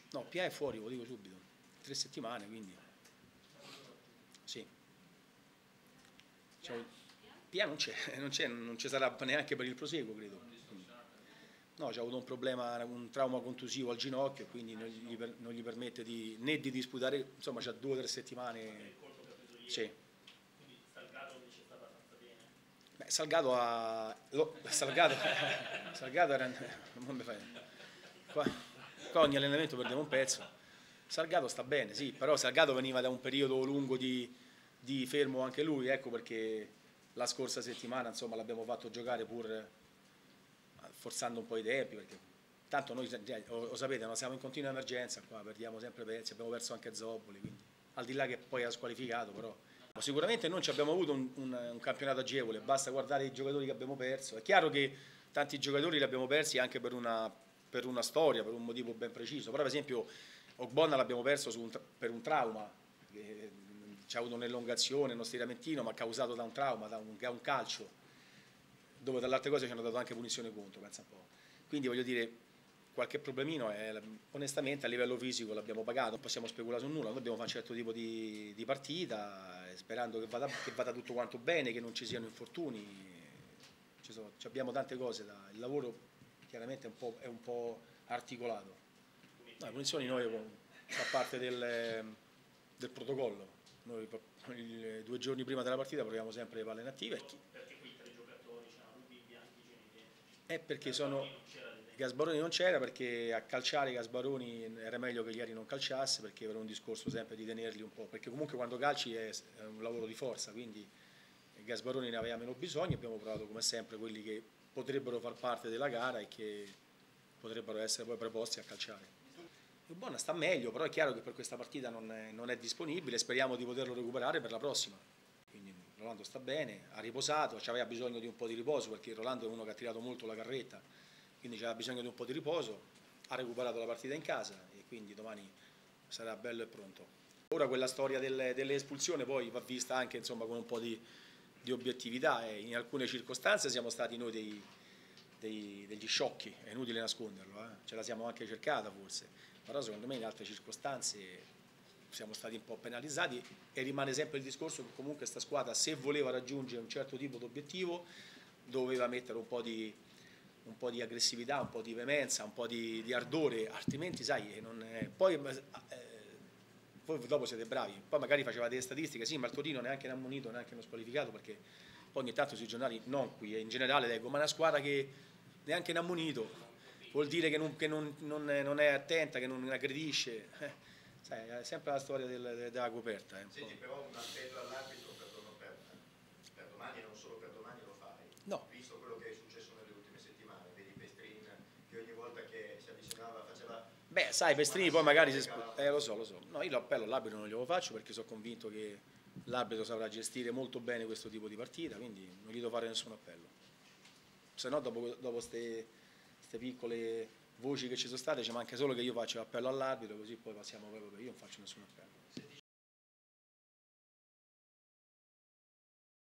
No, Pia è fuori, lo dico subito, 3 settimane, quindi sì. Pia non c'è, non ci sarà neanche per il proseguo, credo. No, c'ha avuto un problema, un trauma contusivo al ginocchio, quindi non gli permette né di disputare, insomma c'ha 2 o 3 settimane. Sì. Quindi Salgado dice sta abbastanza bene. Beh, Salgado ha... Salgado era... non mi fai... qua ogni allenamento perdiamo un pezzo. Salgado sta bene, sì, però Salgado veniva da un periodo lungo di fermo anche lui, ecco perché la scorsa settimana insomma l'abbiamo fatto giocare pur forzando un po' i tempi, perché tanto noi, lo sapete, no, siamo in continua emergenza qua, perdiamo sempre pezzi, abbiamo perso anche Zoppoli, quindi al di là che poi ha squalificato, però sicuramente non ci abbiamo avuto un campionato agevole, basta guardare i giocatori che abbiamo perso. È chiaro che tanti giocatori li abbiamo persi anche per una storia, per un motivo ben preciso, però per esempio Ogbonna l'abbiamo perso per un trauma, che ci ha avuto un'elongazione, uno stiramentino, ma causato da un trauma, da un calcio, dove dall'altre cose ci hanno dato anche punizione contro, pensa un po'. Quindi voglio dire, qualche problemino onestamente a livello fisico l'abbiamo pagato, non possiamo speculare su nulla, noi dobbiamo fare un certo tipo di partita, sperando che vada tutto quanto bene, che non ci siano infortuni, abbiamo tante cose, il lavoro chiaramente è un po' articolato. No, le punizioni noi fa parte del protocollo, noi 2 giorni prima della partita proviamo sempre le palle inattive. Perché quei 3 giocatori, c'erano Rubi, Bianchi, Genitenti? È perché Gasbaroni non c'era, perché a calciare Gasbaroni era meglio che ieri non calciasse, perché era un discorso sempre di tenerli un po', perché comunque quando calci è un lavoro di forza, quindi Gasbaroni ne aveva meno bisogno, abbiamo provato come sempre quelli che potrebbero far parte della gara e che potrebbero essere poi preposti a calciare. Il Buona sta meglio, però è chiaro che per questa partita non è disponibile, speriamo di poterlo recuperare per la prossima. Quindi Rolando sta bene, ha riposato, aveva bisogno di un po' di riposo, perché Rolando è uno che ha tirato molto la carretta, quindi aveva bisogno di un po' di riposo, ha recuperato la partita in casa e quindi domani sarà bello e pronto. Ora quella storia delle espulsioni poi va vista anche insomma, con un po' di obiettività, e in alcune circostanze siamo stati noi degli sciocchi, è inutile nasconderlo, ce la siamo anche cercata forse, però secondo me in altre circostanze siamo stati un po' penalizzati, e rimane sempre il discorso che comunque questa squadra, se voleva raggiungere un certo tipo di obiettivo, doveva mettere un po' di aggressività, un po' di veemenza, un po' di ardore, altrimenti sai, voi dopo siete bravi, poi magari facevate le statistiche, sì, ma il Torino neanche ne ha ammonito, neanche ne ha squalificato, perché poi ogni tanto sui giornali, non qui, in generale leggo, ma una squadra che neanche ne ha ammonito, vuol dire che non è attenta, che non aggredisce, sai, è sempre la storia della coperta. Senti, però un appello all'arbitro per domani, e non solo per domani lo fai, no. Visto quello che è successo nelle ultime settimane, vedi Pestrin che ogni volta che si avvicinava faceva... Beh, sai, Pestrini poi magari lo so. No, io l'appello all'arbitro non glielo faccio, perché sono convinto che l'arbitro saprà gestire molto bene questo tipo di partita, quindi non gli devo fare nessun appello. Se no dopo queste piccole voci che ci sono state ci manca solo che io faccia l'appello all'arbitro, così poi passiamo proprio, io non faccio nessun appello.